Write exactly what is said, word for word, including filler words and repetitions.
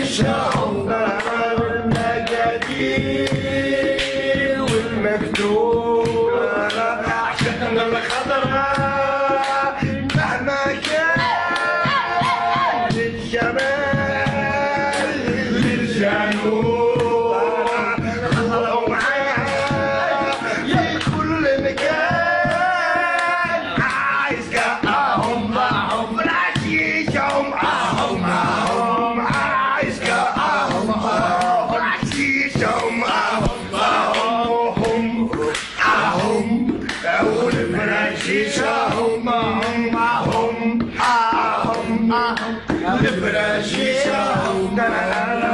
حشيشهم المجادير والمكتوب عشان الخضراء مهما كان للجمال للجنوب خضروا معايا لكل مكان عايز كأهم معهم العشيشهم أهم أهم عايز كأهم أهم العشيشهم أهم أهم أهم أول العشيشهم أهم أهم أهم العشيشهم